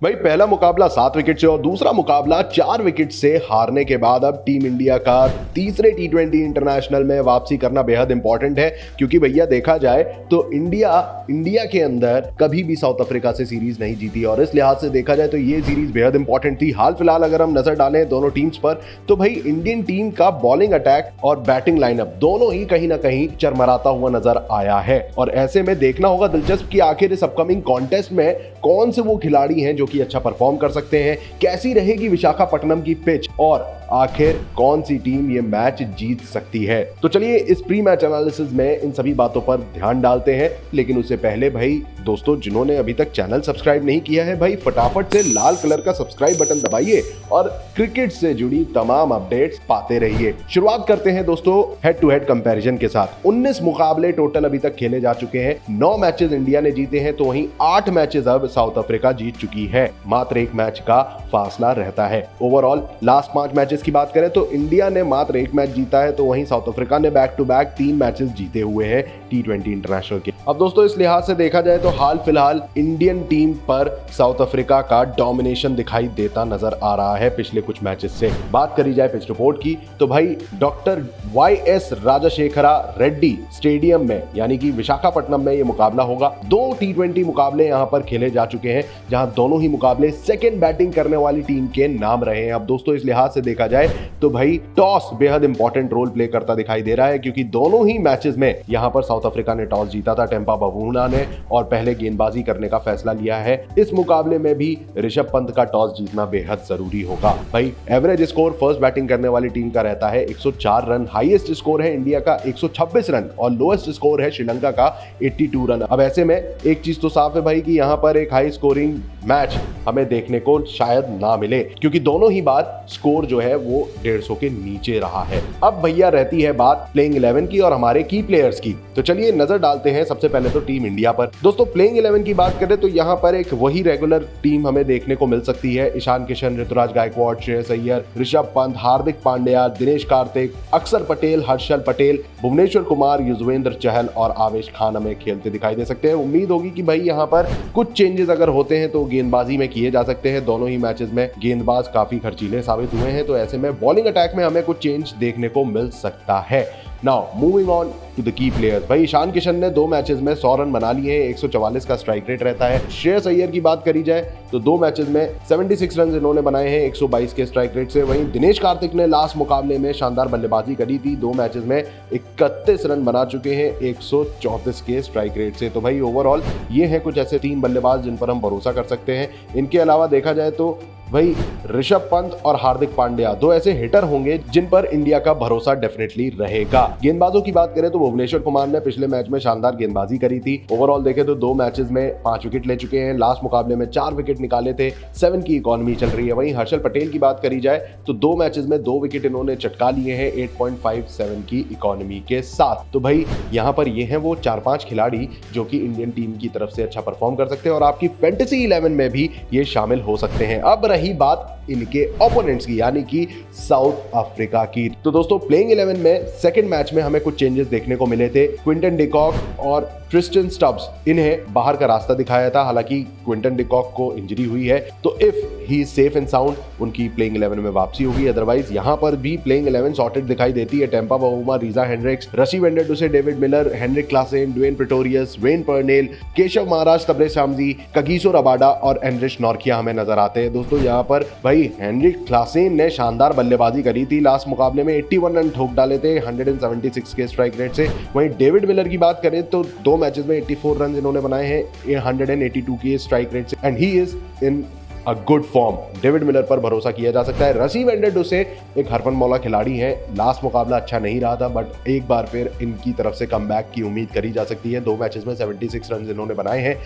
भाई पहला मुकाबला 7 विकेट से और दूसरा मुकाबला 4 विकेट से हारने के बाद अब टीम इंडिया का तीसरे टी20 इंटरनेशनल में वापसी करना बेहद इंपॉर्टेंट है, क्योंकि भैया देखा जाए तो इंडिया के अंदर कभी भी साउथ अफ्रीका से सीरीज नहीं जीती और इस लिहाज से देखा जाए तो ये सीरीज बेहद इंपॉर्टेंट थी। हाल फिलहाल अगर हम नजर डालें दोनों टीम्स पर तो भाई इंडियन टीम का बॉलिंग अटैक और बैटिंग लाइनअप दोनों ही कहीं ना कहीं चरमराता हुआ नजर आया है और ऐसे में देखना होगा दिलचस्प कि आखिर इस अपकमिंग कॉन्टेस्ट में कौन से वो खिलाड़ी हैं जो कि अच्छा परफॉर्म कर सकते हैं, कैसी रहेगी विशाखापट्टनम की पिच और आखिर कौन सी टीम ये मैच जीत सकती है। तो चलिए इस प्री मैच एनालिसिस में इन सभी बातों पर ध्यान डालते हैं, लेकिन उससे पहले भाई दोस्तों जिन्होंने अभी तक चैनल सब्सक्राइब नहीं किया है भाई फटाफट से लाल कलर का सब्सक्राइब बटन दबाइए और क्रिकेट से जुड़ी तमाम अपडेट्स पाते रहिए। शुरुआत करते हैं दोस्तों हेड टू हेड कंपैरिजन के साथ। 19 मुकाबले टोटल अभी तक खेले जा चुके हैं, 9 मैचेस इंडिया ने जीते हैं तो वहीं 8 मैचेस अब साउथ अफ्रीका जीत चुकी है, मात्र 1 मैच का फासला रहता है। ओवरऑल लास्ट 5 मैचेस की बात करें तो इंडिया ने मात्र 1 मैच जीता है तो वहीं साउथ अफ्रीका ने बैक टू बैक 3 मैचेस जीते हुए हैं टी20 इंटरनेशनल के। अब दोस्तों इस लिहाज से देखा जाए तो हाल फिलहाल इंडियन टीम पर साउथ अफ्रीका का डोमिनेशन दिखाई देता नजर आ रहा है पिछले कुछ मैचेस से। बात करी जाए पिच रिपोर्ट की तो भाई doctor YS Rajasekhara Reddy stadium में यानी कि विशाखापट्टनम में यह मुकाबला होगा। 2 टी20 मुकाबले यहां पर खेले जा चुके हैं जहां दोनों ही मुकाबले सेकंड बैटिंग करने वाली टीम के नाम रहे हैं। अब दोस्तों इस लिहाज से देखा जाए तो भाई टॉस बेहद इंपॉर्टेंट रोल प्ले करता दिखाई दे रहा है, क्योंकि दोनों ही मैचेस में यहां पर साउथ अफ्रीका ने टॉस जीता था टेम्पा बावूना ने और पहले गेंदबाजी करने का फैसला लिया है। इस मुकाबले में भी ऋषभ पंत का टॉस जीतना बेहद जरूरी होगा। भाई एवरेज स्कोर फर्स्ट बैटिंग करने वाली टीम का रहता है 104 रन, हाईएस्ट स्कोर है इंडिया का 126 रन और लोएस्ट स्कोर है श्रीलंका का 82 रन। अब ऐसे में एक चीज तो साफ है भाई कि यहां पर एक हाई स्कोरिंग मैच हमें देखने को शायद ना मिले, क्योंकि दोनों ही बार स्कोर जो है वो 150 के नीचे रहा है। अब भैया रहती है बात प्लेइंग 11 की और हमारे की प्लेयर्स की, तो चलिए नजर डालते हैं सबसे पहले तो टीम इंडिया पर। दोस्तों प्लेइंग 11 की बात करें तो यहां पर एक वही रेगुलर टीम हमें देखने को मिल सकती है। ईशान किशन, ऋतुराज गायकवाड़, श्रेयस अय्यर, ऋषभ पंत, हार्दिक पांड्या, दिनेश कार्तिक, अक्षर पटेल, हर्षल पटेल, भुवनेश्वर कुमार, युजवेंद्र चहल और आवेश खान हमें खेलते दिखाई दे सकते हैं। उम्मीद होगी कि भाई यहां पर कुछ चेंजेस अगर होते हैं तो गेंदबाजी में किए जा सकते हैं। दोनों ही मैचेस में गेंदबाज काफी खर्चीले साबित हुए हैं, तो ऐसे में बॉलिंग अटैक में हमें कुछ चेंज देखने को मिल सकता है। Now moving on to the key players. भाई ईशान किशन ने 2 मैचेस में 100 रन बना लिए हैं, 144 का स्ट्राइक रेट रहता है। श्रेयस अय्यर की बात करी जाए तो 2 मैचेस में 76 रन इन्होंने बनाए हैं 122 के स्ट्राइक रेट से। वहीं दिनेश कार्तिक ने लास्ट मुकाबले में शानदार बल्लेबाजी करी थी, 2 मैचेस में 31 रन बना चुके हैं 134 के स्ट्राइक रेट से। तो भाई ओवरऑल ये हैं कुछ ऐसे 3 बल्लेबाज जिन पर हम भरोसा कर सकते हैं। इनके अलावा देखा जाए तो भाई ऋषभ पंत और हार्दिक पांड्या 2 ऐसे हिटर होंगे जिन पर इंडिया का भरोसा डेफिनेटली रहेगा। गेंदबाजों की बात करें तो भुवनेश्वर कुमार ने पिछले मैच में शानदार गेंदबाजी करी थी। ओवरऑल देखें तो 2 मैचेस में 5 विकेट ले चुके हैं, लास्ट मुकाबले में 4 विकेट निकाले थे, 7 की इकोनॉमी चल रही है। वहीं हर्षल पटेल की बात करी जाए तो 2 मैचेस में 2 विकेट इन्होंने चटका लिए हैं 8.57 की इकोनॉमी के साथ। तो भाई यहाँ पर ये हैं वो 4-5 खिलाड़ी जो कि इंडियन टीम की तरफ से अच्छा परफॉर्म कर सकते हैं और आपकी फैंटेसी 11 में भी ये शामिल हो सकते हैं। अब रही बात इनके ओपोनेंट्स की यानी कि साउथ अफ्रीका की, तो दोस्तों प्लेइंग 11 में सेकंड मैच में हमें कुछ चेंजेस देखने को मिले थे। क्विंटन डिकॉक और ट्रिस्टन स्टब्स इन्हें बाहर का रास्ता दिखाया था, हालांकि क्विंटन डिकॉक को इंजरी हुई है तो if he is safe and sound उनकी प्लेइंग 11 में वापसी होगी। अदरवाइज यहां पर भी प्लेइंग 11 सॉर्टेड दिखाई देती है। Tampa बावूमा, Reeza Hendricks, Rassie van der Dussen, David Miller, Heinrich Klaasen, Dwaine Pretorius, Wayne Parnell, Keshav Maharaj, Tabraiz Shamsi, Kagiso Rabada और एनरिच नॉर्किया हमें नजर आते हैं। दोस्तों यहाँ पर भाई हेनरिक क्लासेन ने शानदार बल्लेबाजी करी थी, लास्ट मुकाबले में 81 रन ठोक डाले थे 176 के स्ट्राइक रेट से। वहीं डेविड मिलर की बात करें तो 2 मैचेस में 84 रन इन्होंने बनाए हैं 182 के स्ट्राइक रेट से and he is in a good form. David Miller पर भरोसा किया जा सकता है। रसी वेंडरडुसे एक हरफनमौला खिलाड़ी हैं, लास्ट मुकाबला अच्छा नहीं रहा था बट एक बार फिर इनकी तरफ से कमबैक की उम्मीद करी जा सकती है। 2 मैचेस में 76 रन इन्होंने बनाए हैं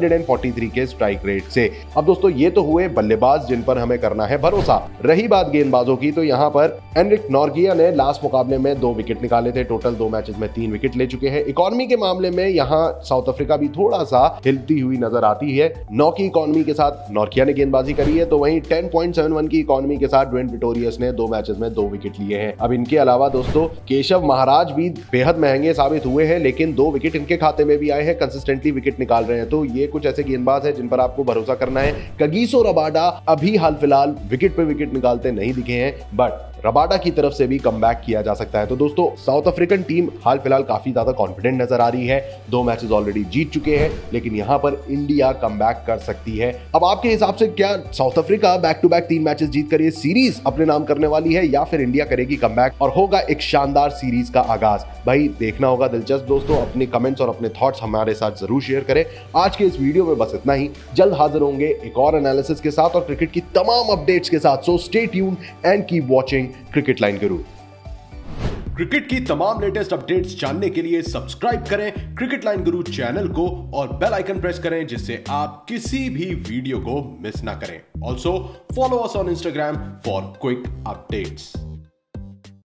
143 के स्ट्राइक रेट से। अब दोस्तों ये तो हुए बल्लेबाज जिन पर हमें करना है भरोसा। रही बात गेंदबाजों की तो यहाँ पर एनरिक नॉर्किया ने लास्ट मुकाबले में 2 विकेट निकाले थे, टोटल 2 मैचेस में 3 विकेट ले चुके हैं। इकोनॉमी के मामले में यहाँ साउथ अफ्रीका भी थोड़ा सा हिलती हुई नजर आती है। 9 की इकोनॉमी के साथ नॉर्किया ने गेंदबाजी गेंदबाजी करी है, तो वहीं 10.71 की इकोनॉमी के साथ ड्वेन प्रिटोरियस ने 2 मैचेस में 2 विकेट लिए हैं। अब इनके अलावा दोस्तों केशव महाराज भी बेहद महंगे साबित हुए हैं, लेकिन 2 विकेट इनके खाते में भी आए हैं, कंसिस्टेंटली विकेट निकाल रहे हैं। तो ये कुछ ऐसे गेंदबाज है जिन पर आपको भरोसा करना है। कगिसो रबाडा अभी हाल फिलहाल विकेट पे विकेट निकालते नहीं दिखे हैं, बट रबाडा की तरफ से भी कमबैक किया जा सकता है। तो दोस्तों साउथ अफ्रीकन टीम हाल फिलहाल काफी ज्यादा कॉन्फिडेंट नजर आ रही है, 2 मैचेस ऑलरेडी जीत चुके हैं, लेकिन यहां पर इंडिया कमबैक कर सकती है। अब आपके हिसाब से क्या South Africa back to back 3 matches जीत कर ये सीरीज अपने नाम करने वाली है, या फिर इंडिया करेगी कमबैक और होगा एक शानदार सीरीज का आगाज? भाई देखना होगा दिलचस्प। दोस्तों अपने कमेंट्स और अपने थॉट्स हमारे साथ जरूर शेयर करें। आज के इस वीडियो में बस इतना ही। जल्द हाजिर होंगे एक और एनालिसिस के साथ और क्रिकेट की तमाम अपडेट्स के साथ। So stay tuned and keep watching cricket line guru. Cricket की तमाम लेटेस्ट अपडेट्स जानने के लिए सब्सक्राइब करें क्रिकेट लाइन गुरु चैनल को और बेल आइकन प्रेस करें, जिससे आप किसी भी वीडियो को मिस ना करें। Also follow us on Instagram for quick updates.